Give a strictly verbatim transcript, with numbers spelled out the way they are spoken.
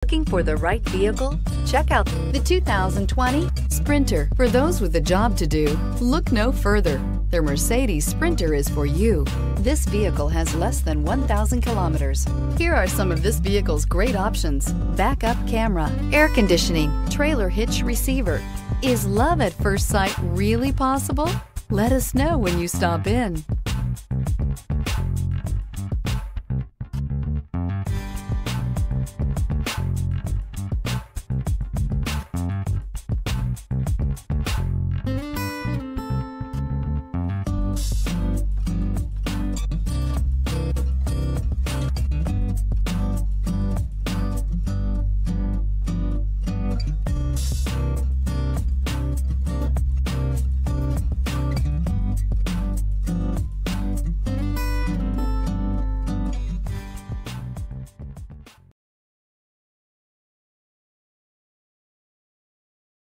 Looking for the right vehicle? Check out the two thousand twenty Sprinter. For those with a job to do, look no further. The Mercedes Sprinter is for you. This vehicle has less than one thousand kilometers. Here are some of this vehicle's great options: backup camera, air conditioning, trailer hitch receiver. Is love at first sight really possible? Let us know when you stop in.